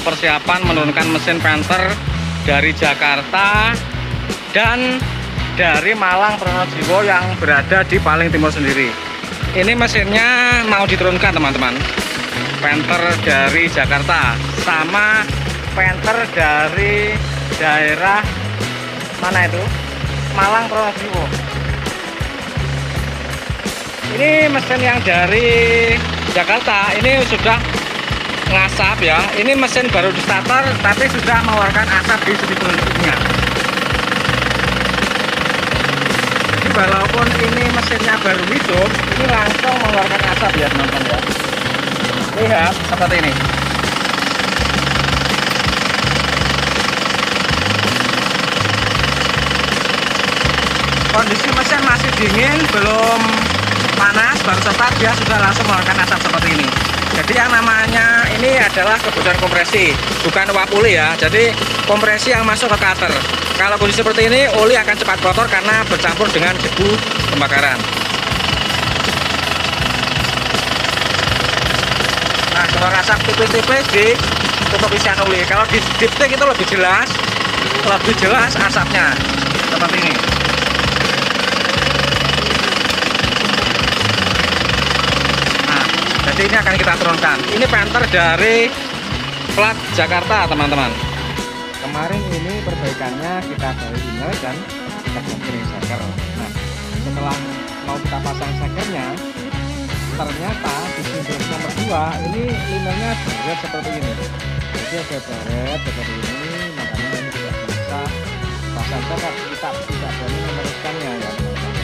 persiapan menurunkan mesin Panther dari Jakarta dan dari Malang Pronojiwo yang berada di paling timur sendiri. Ini mesinnya mau diturunkan teman-teman. Panther dari Jakarta sama Panther dari daerah mana itu? Malang Pronojiwo. Ini mesin yang dari Jakarta ini sudah ngasap ya. Ini mesin baru di starter tapi sudah mengeluarkan asap di sudut-sudutnya. Jadi walaupun ini mesinnya baru hidup, ini langsung mengeluarkan asap ya teman-teman ya. Lihat seperti ini. Kondisi mesin masih dingin, belum panas, baru start dia sudah langsung mengeluarkan asap seperti ini. Jadi yang namanya ini adalah kebutuhan kompresi, bukan uap oli ya. Jadi kompresi yang masuk ke cutter. Kalau kondisi seperti ini, oli akan cepat kotor karena bercampur dengan debu pembakaran. Nah, kalau asap tipis-tipis di tutup isian oli. Kalau di dipstick itu lebih jelas asapnya seperti ini. Jadi ini akan kita turunkan. Ini Panther dari plat Jakarta teman-teman. Kemarin ini perbaikannya kita balik liner dan kita ganti ring shaker. Nah, setelah mau kita pasang shakernya, ternyata di sindrom nomor 2 ini linernya beret seperti ini. Jadi ada beret seperti ini, makanya ini tidak bisa pasang shaker. Kita tidak berani meneruskannya ya teman-teman.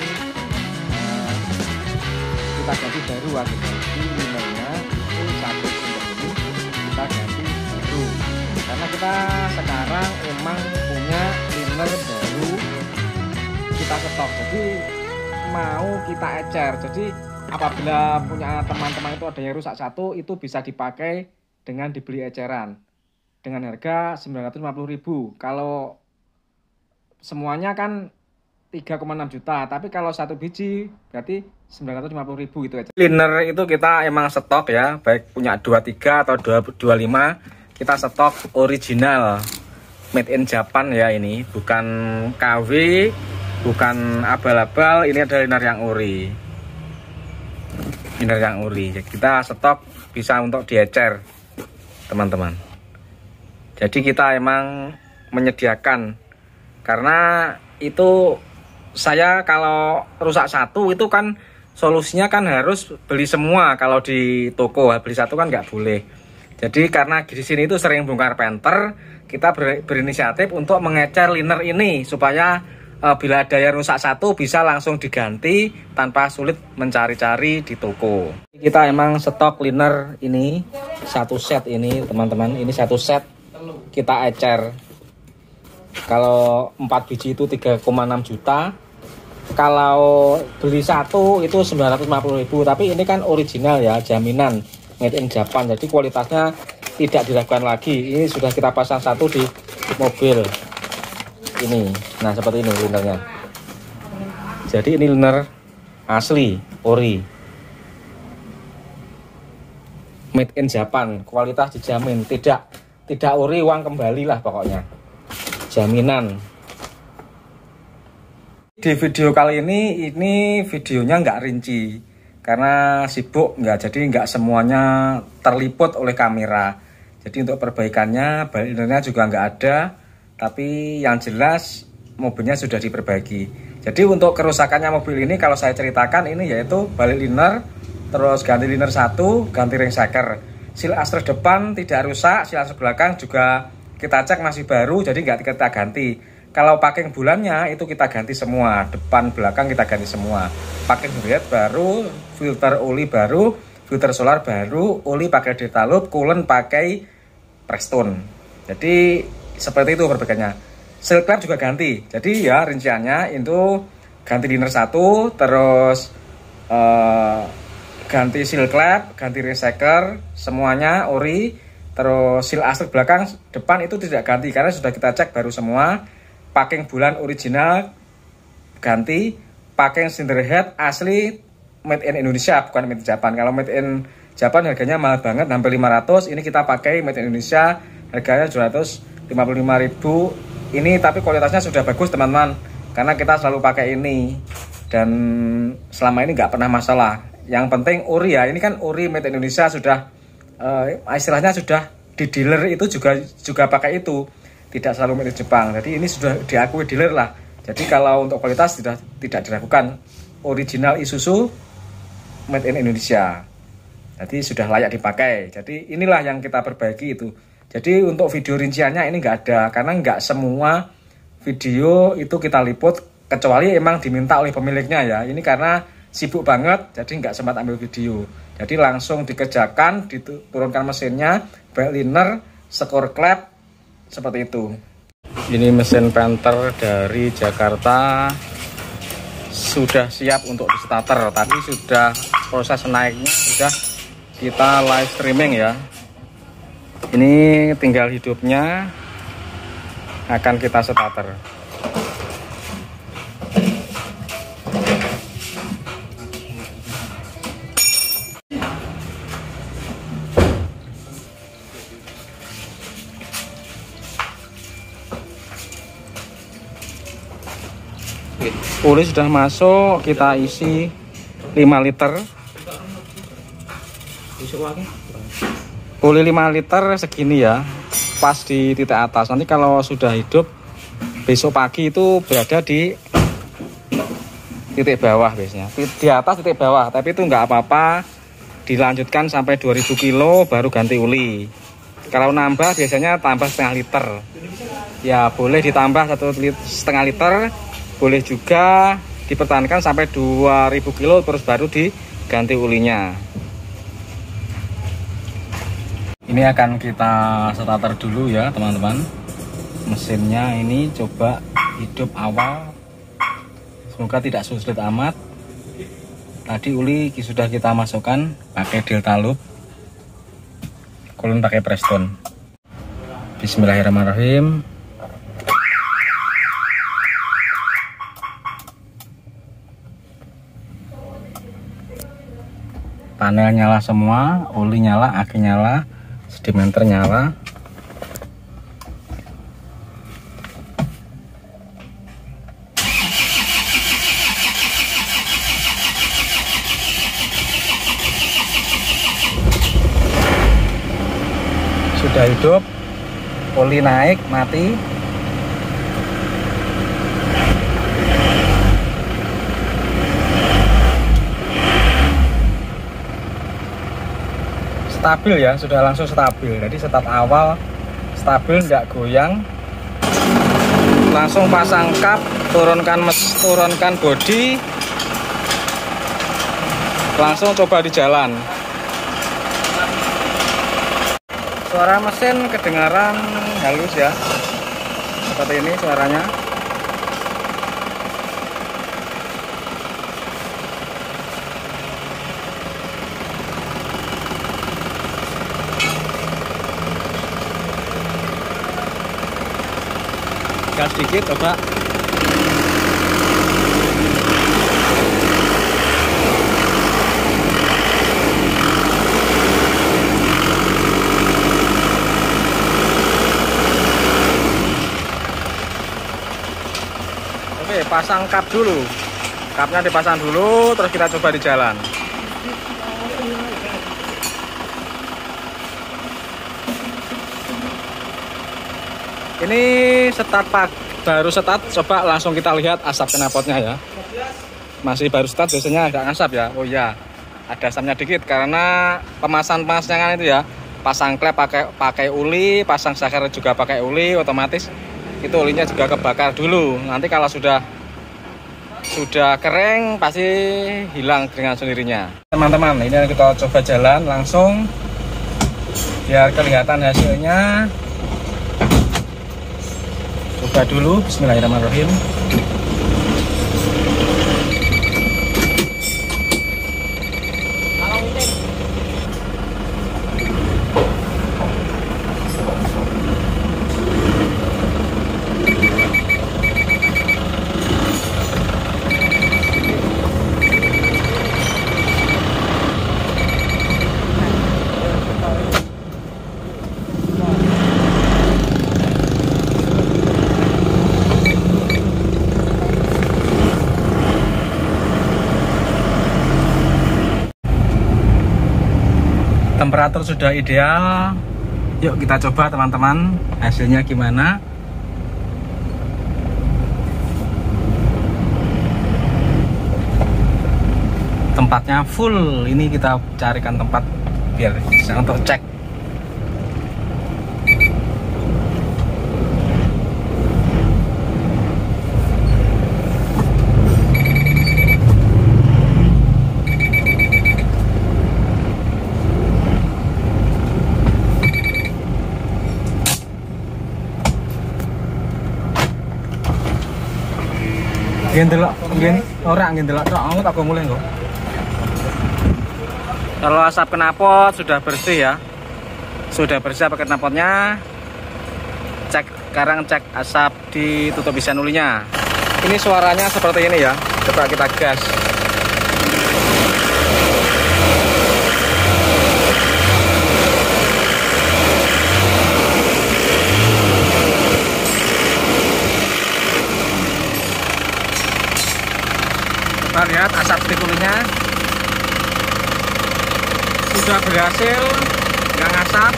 Kita ganti baru akhirnya. Di linernya itu satu sumber ini kita ganti baru karena kita sekarang emang punya liner baru kita stok, jadi mau kita ecer. Jadi apabila punya teman-teman itu ada yang rusak satu, itu bisa dipakai dengan dibeli eceran dengan harga 950.000. Kalau semuanya kan 3,6 juta, tapi kalau satu biji berarti 950.000 itu aja. Liner itu kita emang stok ya, baik punya 23 atau 25, kita stok original made in Japan ya. Ini bukan KW, bukan abal-abal, ini ada liner yang ori. Liner yang ori. Kita stok bisa untuk diecer teman-teman. Jadi kita emang menyediakan karena itu saya kalau rusak satu itu kan solusinya kan harus beli semua. Kalau di toko beli satu kan nggak boleh. Jadi karena di sini itu sering bongkar Panther, kita berinisiatif untuk mengecer liner ini supaya bila ada yang rusak satu bisa langsung diganti tanpa sulit mencari-cari di toko. Kita emang stok liner ini satu set ini teman-teman, ini satu set kita ecer. Kalau 4 biji itu 3,6 juta. Kalau beli satu itu 950.000, tapi ini kan original ya, jaminan made in Japan. Jadi kualitasnya tidak diragukan lagi. Ini sudah kita pasang satu di mobil ini. Nah, seperti ini linernya. Jadi ini liner asli, ori. Made in Japan, kualitas dijamin. Tidak ori uang kembali lah pokoknya. Jaminan. Di video kali ini videonya nggak rinci karena sibuk jadi nggak semuanya terliput oleh kamera. Jadi untuk perbaikannya balik linernya juga nggak ada, tapi yang jelas mobilnya sudah diperbaiki. Jadi untuk kerusakannya mobil ini kalau saya ceritakan ini yaitu balik liner, terus ganti liner satu, ganti ring shaker. Seal astres depan tidak rusak, seal astres belakang juga kita cek masih baru, jadi nggak kita ganti. Kalau packing bulannya itu kita ganti semua, depan belakang kita ganti semua. Packing head baru, filter oli baru, filter solar baru, oli pakai Detalup, coolant pakai Prestone. Jadi seperti itu perbaikannya. Seal clamp juga ganti. Jadi ya rinciannya itu ganti liner satu, terus ganti seal clamp, ganti ring shaker, semuanya ori. Terus seal astres belakang, depan itu tidak ganti karena sudah kita cek baru semua. Packing bulan original ganti, packing cylinder head asli made in Indonesia, bukan made in Japan. Kalau made in Japan harganya mahal banget, hampir 500. Ini kita pakai made in Indonesia, harganya 255.000. Ini tapi kualitasnya sudah bagus teman-teman, karena kita selalu pakai ini dan selama ini nggak pernah masalah. Yang penting ori ya, ini kan ori made in Indonesia, sudah istilahnya sudah di dealer itu juga pakai itu, tidak selalu made in Jepang. Jadi ini sudah diakui dealer lah. Jadi kalau untuk kualitas tidak diragukan, original Isuzu made in Indonesia. Jadi sudah layak dipakai. Jadi inilah yang kita perbaiki itu. Jadi untuk video rinciannya ini nggak ada, karena nggak semua video itu kita liput, kecuali emang diminta oleh pemiliknya ya. Ini karena sibuk banget, jadi nggak sempat ambil video. Jadi langsung dikerjakan, diturunkan mesinnya, belt liner, skor klep, seperti itu. Ini mesin Panther dari Jakarta sudah siap untuk di starter. Tadi sudah proses naiknya sudah kita live streaming ya. Ini tinggal hidupnya, akan kita starter. Oli sudah masuk, kita isi 5 liter. Oli 5 liter segini ya, pas di titik atas. Nanti kalau sudah hidup, besok pagi itu berada di titik bawah biasanya. Di atas titik bawah, tapi itu nggak apa-apa. Dilanjutkan sampai 2000 kilo baru ganti oli. Kalau nambah biasanya tambah setengah liter. Ya boleh ditambah 1,5 liter. Boleh juga dipertahankan sampai 2000 kilo terus baru diganti olinya. Ini akan kita starter dulu ya teman-teman. Mesinnya ini coba hidup awal, semoga tidak sulit amat. Tadi oli sudah kita masukkan pakai Delta Loop, kulun pakai Preston. Bismillahirrahmanirrahim. Panel nyala semua, oli nyala, aki nyala, sedimenter nyala. Sudah hidup, oli naik, mati. Stabil ya, sudah langsung stabil. Jadi start awal stabil, nggak goyang. Langsung pasang kap, turunkan bodi, langsung coba di jalan. Suara mesin kedengaran halus ya, seperti ini suaranya. Gas sedikit coba. Oke, pasang kap dulu. Kapnya dipasang dulu, terus kita coba di jalan. Ini baru start, coba langsung kita lihat asap knalpotnya ya. Masih baru start, biasanya ada asap ya. Oh iya, ada asapnya dikit karena pemasangan itu ya. Pasang klep pakai oli, pasang saklar juga pakai oli, otomatis itu olinya juga kebakar dulu. Nanti kalau sudah kering pasti hilang dengan sendirinya. Teman-teman, ini kita coba jalan langsung biar kelihatan hasilnya. Coba dulu, bismillahirrahmanirrahim. Temperatur sudah ideal. Yuk kita coba teman-teman, hasilnya gimana. Tempatnya full. Ini kita carikan tempat biar bisa untuk cek. Ndelok, nggih ora ndelok tok, aku tak mulai kok. Kalau asap knalpot sudah bersih ya. Sudah bersih pakai knalpotnya. Sekarang cek asap di tutup isian ulinya. Ini suaranya seperti ini ya. Coba kita gas. Kita lihat asap di ulinya sudah berhasil, nggak ngasap.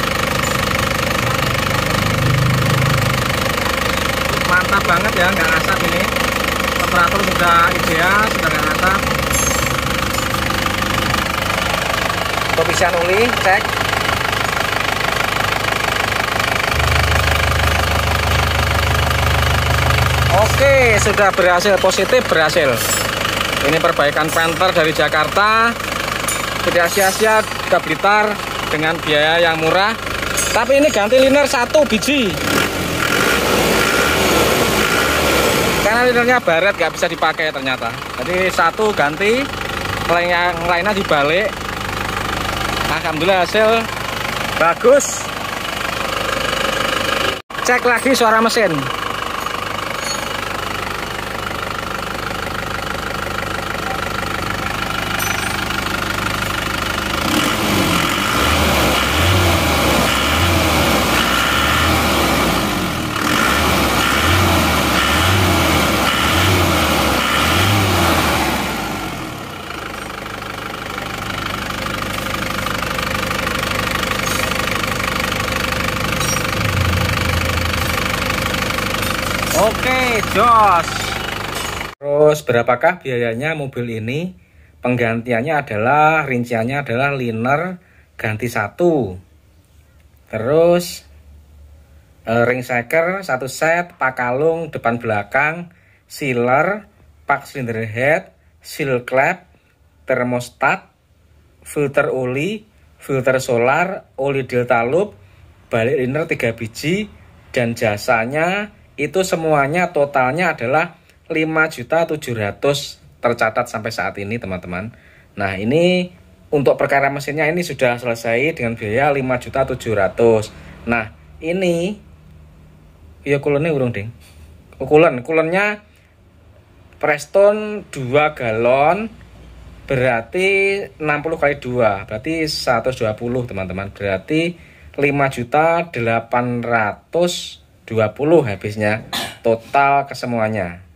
Mantap banget ya, nggak ngasap ini. Temperatur sudah ideal, sudah nggak ngasap. Untuk isian uli, cek. Oke, sudah berhasil, positif berhasil. Ini perbaikan Panther dari Jakarta. Tidak sia-sia ke Blitar dengan biaya yang murah. Tapi ini ganti liner 1 biji. Karena linernya baret nggak bisa dipakai ternyata. Jadi 1 ganti, yang lainnya dibalik. Alhamdulillah hasil bagus. Cek lagi suara mesin. Oke, jos. Terus berapakah biayanya mobil ini? Penggantiannya adalah, rinciannya adalah liner ganti 1. Terus ring shaker 1 set, pak kalung depan belakang, sealer, pak cylinder head, seal clamp, termostat, filter oli, filter solar, oli delta loop, balik liner 3 biji, dan jasanya itu semuanya totalnya adalah 5.700.000 tercatat sampai saat ini teman-teman. Nah ini untuk perkara mesinnya ini sudah selesai dengan biaya 5.700.000. Nah ini ya kulennya urung ding. Kulennya Preston 2 galon, berarti 60 kali 2 berarti 120 teman-teman. Berarti 5.820.000 habisnya total kesemuanya.